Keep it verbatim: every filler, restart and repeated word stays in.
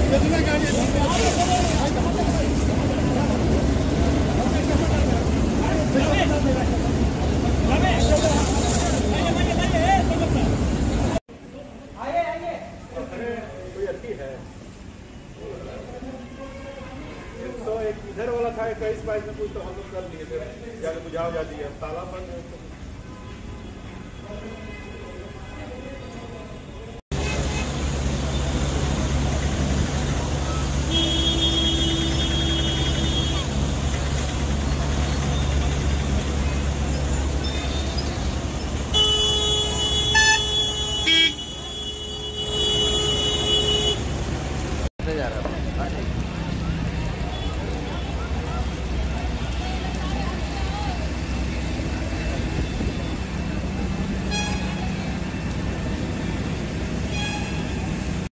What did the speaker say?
इधर वाला था इक्कीस बाईस में कुछ तो हम लोग कर लिए थे, जाके बुझा जाती है ताला बंद है।